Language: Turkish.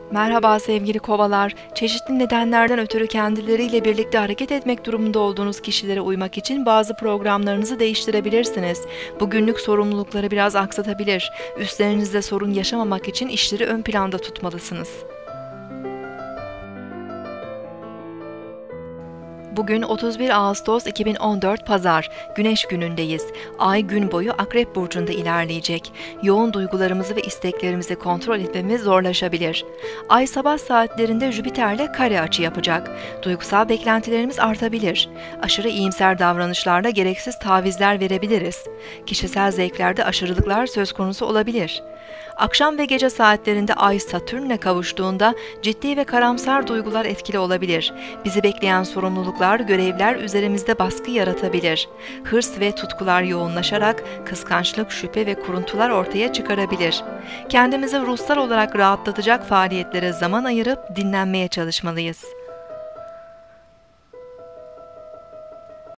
Merhaba sevgili kovalar. Çeşitli nedenlerden ötürü kendileriyle birlikte hareket etmek durumunda olduğunuz kişilere uymak için bazı programlarınızı değiştirebilirsiniz. Bugünlük sorumlulukları biraz aksatabilir. Üstlerinizde sorun yaşamamak için işleri ön planda tutmalısınız. Bugün 31 Ağustos 2014 Pazar, Güneş günündeyiz. Ay gün boyu Akrep Burcu'nda ilerleyecek. Yoğun duygularımızı ve isteklerimizi kontrol etmemiz zorlaşabilir. Ay sabah saatlerinde Jüpiter'le kare açı yapacak. Duygusal beklentilerimiz artabilir. Aşırı iyimser davranışlarla gereksiz tavizler verebiliriz. Kişisel zevklerde aşırılıklar söz konusu olabilir. Akşam ve gece saatlerinde Ay Satürn'le kavuştuğunda ciddi ve karamsar duygular etkili olabilir. Bizi bekleyen sorumluluklar, görevler üzerimizde baskı yaratabilir. Hırs ve tutkular yoğunlaşarak kıskançlık, şüphe ve kuruntular ortaya çıkarabilir. Kendimizi ruhsal olarak rahatlatacak faaliyetlere zaman ayırıp dinlenmeye çalışmalıyız.